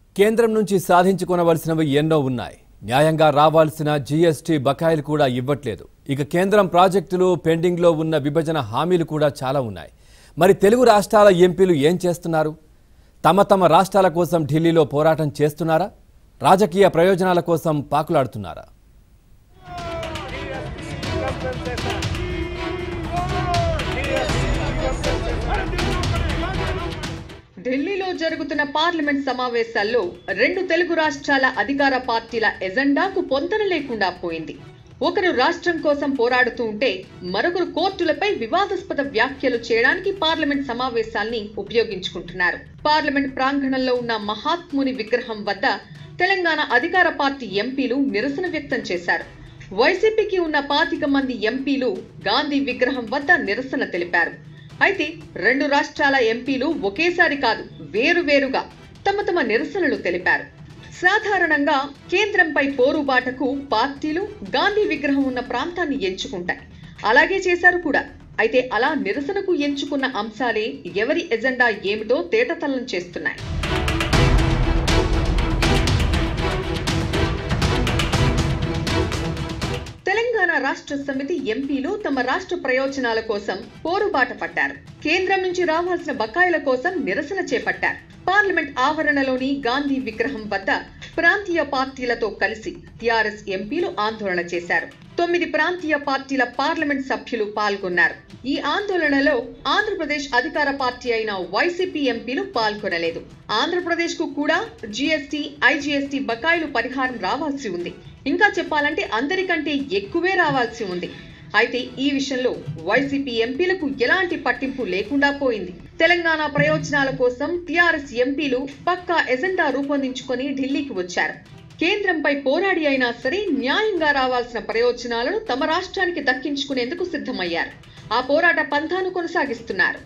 కేంద్రం నుంచి సాధించుకొనవలసినవి ఎన్నో ఉన్నాయి. న్యాయంగా రావాల్సిన జీఎస్టీ బకాయిలు కూడా ఇవ్వట్లేదు. ఇక కేంద్రం ప్రాజెక్టులు పెండింగ్ లో ఉన్న విభజన హామీలు కూడా చాలా ఉన్నాయి. మరి తెలుగు రాష్ట్రాల ఎంపీలు ఏం చేస్తున్నారు? తమ రాష్ట్రాల కోసం ఢిల్లీలో పోరాటం చేస్తున్నారా? రాజకీయ ప్రయోజనాల కోసం పాకులాడుతున్నారా? ఢిల్లీలో జరుగుతున్న పార్లమెంట్ సమావేశాల్లో రెండు తెలుగు రాష్ట్రాల అధికార పార్టీల ఎజెండాకు పొంతన లేకుండా పోయింది. ఒకరు రాష్ట్రం కోసం పోరాడుతూ ఉంటే మరొకరు కోర్టులపై వివాదాస్పద వ్యాఖ్యలు చేయడానికి పార్లమెంట్ సమావేశాల్ని ఉపయోగించుకుంటున్నారు. పార్లమెంట్ ప్రాంగణంలో ఉన్న మహాత్ముని విగ్రహం వద్ద తెలంగాణ అధికార పార్టీ ఎంపీలు నిరసన వ్యక్తం చేశారు. వైసీపీకి ఉన్న 25 మంది ఎంపీలు గాంధీ విగ్రహం వద్ద నిరసన తెలిపారు. అయితే రెండు రాష్ట్రాల ఎంపీలు ఒకేసారి కాదు, వేరువేరుగా తమ నిరసనలు తెలిపారు. సాధారణంగా కేంద్రంపై పోరుబాటకు పార్టీలు గాంధీ విగ్రహం ఉన్న ప్రాంతాన్ని ఎంచుకుంటాయి. అలాగే చేశారు కూడా. అయితే అలా నిరసనకు ఎంచుకున్న అంశాలే ఎవరి ఎజెండా ఏమిటో తేటతల్లం చేస్తున్నాయి. తెలంగాణ రాష్ట్ర సమితి ఎంపీలు తమ రాష్ట్ర ప్రయోజనాల కోసం పోరుబాట పట్టారు. కేంద్రం నుంచి రావాల్సిన బకాయిల కోసం నిరసన చేపట్టారు. పార్లమెంట్ ఆవరణలోని గాంధీ విగ్రహం వద్ద ప్రాంతీయ పార్టీలతో కలిసి టీఆర్ఎస్ ఎంపీలు ఆందోళన చేశారు. 9 ప్రాంతీయ పార్టీల పార్లమెంట్ సభ్యులు పాల్గొన్నారు. ఈ ఆందోళనలో ఆంధ్రప్రదేశ్ అధికార పార్టీ అయిన వైసీపీ ఎంపీలు పాల్గొనలేదు. ఆంధ్రప్రదేశ్ కు కూడా జీఎస్టీ, ఐజీఎస్టీ బకాయిలు పరిహారం రావాల్సి ఉంది. ఇంకా చెప్పాలంటే అందరికంటే ఎక్కువే రావాల్సి ఉంది. అయితే ఈ విషయంలో వైసీపీ ఎంపీలకు ఎలాంటి పట్టింపు లేకుండా పోయింది. తెలంగాణ ప్రయోజనాల కోసం టీఆర్ఎస్ ఎంపీలు పక్కా ఎజెండా రూపొందించుకొని ఢిల్లీకి వచ్చారు. కేంద్రంపై పోరాడి అయినా సరే న్యాయంగా రావాల్సిన ప్రయోజనాలను తమ రాష్ట్రానికి దక్కించుకునేందుకు సిద్ధమయ్యారు. ఆ పోరాట పంథాను కొనసాగిస్తున్నారు.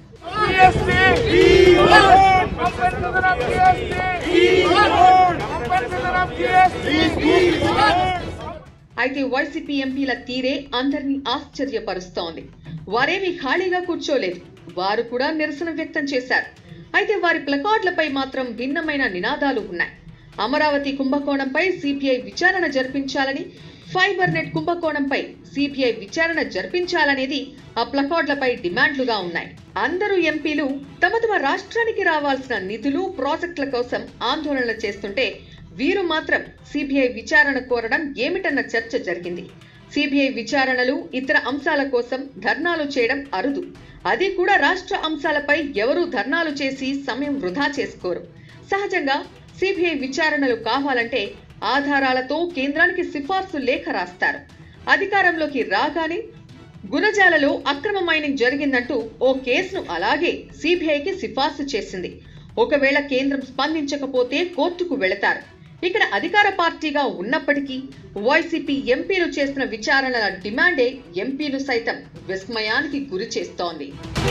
అయితే వైసీపీ ఎంపీల తీరే అందరినీ ఆశ్చర్యపరుస్తోంది. వారేమీ ఖాళీగా కూర్చోలేదు. వారు కూడా నిరసన వ్యక్తం చేశారు. అయితే వారి ప్లకార్డులపై మాత్రం భిన్నమైన నినాదాలు ఉన్నాయి. అమరావతి కుంభకోణంపై సిబిఐ విచారణ జరిపించాలని, ఫైబర్ నెట్ కుంభకోణంపై సిబిఐ విచారణ జరిపించాలనేది ఆ ప్లకార్డులపై డిమాండ్లుగా ఉన్నాయి. అందరూ ఎంపీలు తమ రాష్ట్రానికి రావాల్సిన నిధులు, ప్రాజెక్టుల కోసం ఆందోళన చేస్తుంటే వీరు మాత్రం సిబిఐ విచారణ కోరడం ఏమిటన్న చర్చ జరిగింది. సిబిఐ విచారణలు, ఇతర అంశాల కోసం ధర్నాలు చేయడం అరుదు. అది కూడా రాష్ట్ర అంశాలపై ఎవరూ ధర్నాలు చేసి సమయం వృధా చేసుకోరు. సహజంగా సిబిఐ విచారణలు కావాలంటే ఆధారాలతో కేంద్రానికి సిఫార్సు లేఖ రాస్తారు. అధికారంలోకి రాగానే గురజాలలో అక్రమ మైనింగ్ జరిగిందంటూ ఓ కేసును అలాగే సిబిఐకి సిఫార్సు చేసింది. ఒకవేళ కేంద్రం స్పందించకపోతే కోర్టుకు వెళతారు. ఇక్కడ అధికార పార్టీగా ఉన్నప్పటికీ వైసీపీ ఎంపీలు చేసిన విచారణల డిమాండే ఎంపీలు సైతం విస్మయానికి గురి చేస్తోంది.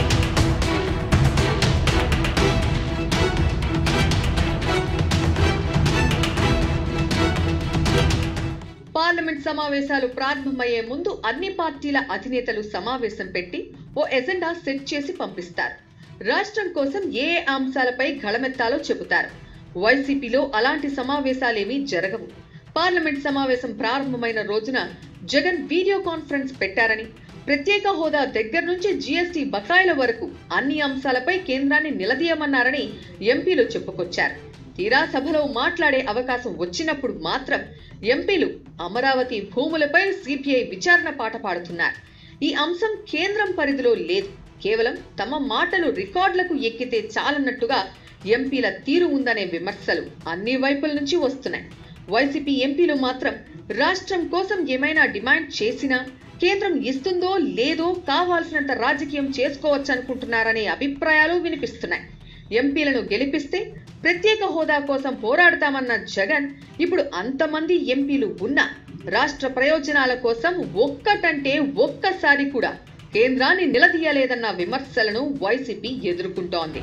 పార్లమెంట్ సమావేశాలు ప్రారంభమయ్యే ముందు అన్ని పార్టీల అధినేతలు సమావేశం పెట్టి ఓ ఎజెండా సెట్ చేసి పంపిస్తారు. రాష్ట్రం కోసం ఏ అంశాలపై గళమెత్తాలో చెబుతారు. వైసీపీలో అలాంటి సమావేశాలేమీ జరగవు. పార్లమెంట్ సమావేశం ప్రారంభమైన రోజున జగన్ వీడియో కాన్ఫరెన్స్ పెట్టారని, ప్రత్యేక హోదా దగ్గర నుంచి జీఎస్టీ బకాయిల వరకు అన్ని అంశాలపై కేంద్రాన్ని నిలదీయమన్నారని ఎంపీలు చెప్పుకొచ్చారు. తీరా సభలో మాట్లాడే అవకాశం వచ్చినప్పుడు మాత్రం ఎంపీలు అమరావతి భూములపై సిబిఐ విచారణ పాట పాడుతున్నారు. ఈ అంశం కేంద్రం పరిధిలో లేదు. కేవలం తమ మాటలు రికార్డులకు ఎక్కితే చాలన్నట్టుగా ఎంపీల తీరు ఉందనే విమర్శలు అన్ని వైపుల నుంచి వస్తున్నాయి. వైసీపీ ఎంపీలు మాత్రం రాష్ట్రం కోసం ఏమైనా డిమాండ్ చేసినా కేంద్రం ఇస్తుందో లేదో కావాల్సినంత రాజకీయం చేసుకోవచ్చనుకుంటున్నారనే అభిప్రాయాలు వినిపిస్తున్నాయి. ఎంపీలను గెలిపిస్తే ప్రత్యేక హోదా కోసం పోరాడతామన్న జగన్ ఇప్పుడు అంతమంది ఎంపీలు ఉన్నా రాష్ట్ర ప్రయోజనాల కోసం ఒక్కటంటే ఒక్కసారి కూడా కేంద్రాన్ని నిలదీయలేదన్న విమర్శలను వైసీపీ ఎదుర్కొంటోంది.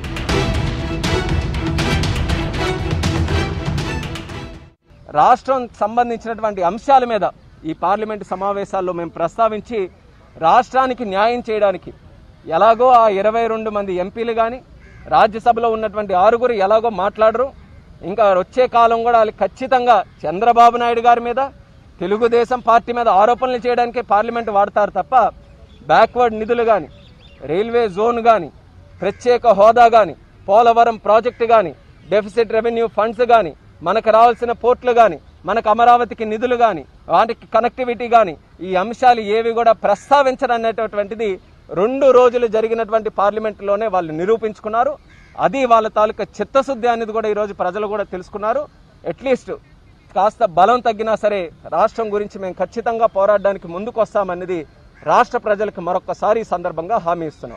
రాష్ట్రం సంబంధించినటువంటి అంశాల మీద ఈ పార్లమెంటు సమావేశాల్లో మేము ప్రస్తావించి రాష్ట్రానికి న్యాయం చేయడానికి ఎలాగో ఆ 22 మంది ఎంపీలు కానీ రాజ్యసభలో ఉన్నటువంటి 6 ఎలాగో మాట్లాడరు, ఇంకా వచ్చే కాలం కూడా వాళ్ళు ఖచ్చితంగా చంద్రబాబు నాయుడు గారి మీద, తెలుగుదేశం పార్టీ మీద ఆరోపణలు చేయడానికి పార్లమెంటు వాడతారు తప్ప బ్యాక్వర్డ్ నిధులు కానీ, రైల్వే జోన్ కానీ, ప్రత్యేక హోదా కానీ, పోలవరం ప్రాజెక్టు కానీ, డెఫిసిట్ రెవెన్యూ ఫండ్స్ కానీ, మనకు రావాల్సిన పోర్టులు కానీ, మనకు అమరావతికి నిధులు కానీ, వాటికి కనెక్టివిటీ కానీ, ఈ అంశాలు ఏవి కూడా ప్రస్తావించరనేటటువంటిది 2 రోజులు జరిగినటువంటి పార్లమెంటులోనే వాళ్ళు నిరూపించుకున్నారు. అది వాళ్ళ తాలూకా చిత్తశుద్ధి అనేది కూడా ఈరోజు ప్రజలు కూడా తెలుసుకున్నారు. అట్లీస్ట్ కాస్త బలం తగ్గినా సరే రాష్ట్రం గురించి మేము ఖచ్చితంగా పోరాడడానికి ముందుకు వస్తామన్నది రాష్ట్ర ప్రజలకు మరొకసారి ఈ సందర్భంగా హామీ ఇస్తున్నాం.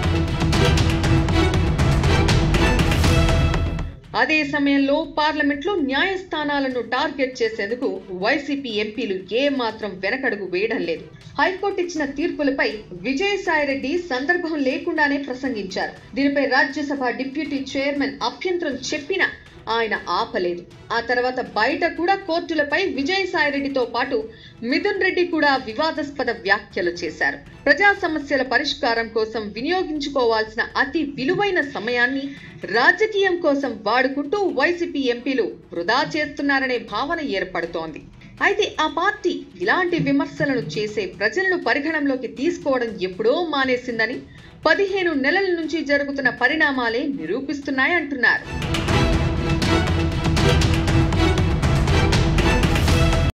అదే సమయంలో పార్లమెంట్లో న్యాయస్థానాలను టార్గెట్ చేసేందుకు వైసీపీ ఎంపీలు ఏమాత్రం వెనకడుగు వేయడం లేదు. హైకోర్టు ఇచ్చిన తీర్పులపై విజయసాయిరెడ్డి సందర్భం లేకుండానే ప్రసంగించారు. దీనిపై రాజ్యసభ డిప్యూటీ చైర్మన్ అభ్యంతరం చెప్పినా ఆయన ఆపలేదు. ఆ తర్వాత బయట కూడా కోర్టులపై విజయసాయిరెడ్డితో పాటు మిథున్ రెడ్డి కూడా వివాదాస్పద వ్యాఖ్యలు చేశారు. ప్రజా సమస్యల పరిష్కారం కోసం వినియోగించుకోవాల్సిన అతి విలువైన సమయాన్ని రాజకీయం కోసం వాడుకుంటూ వైసీపీ ఎంపీలు వృధా చేస్తున్నారనే భావన ఏర్పడుతోంది. అయితే ఆ పార్టీ ఇలాంటి విమర్శలను చేసే ప్రజలను పరిగణనలోకి తీసుకోవడం ఎప్పుడో మానేసిందని 15 నెలల నుంచి జరుగుతున్న పరిణామాలే నిరూపిస్తున్నాయంటున్నారు.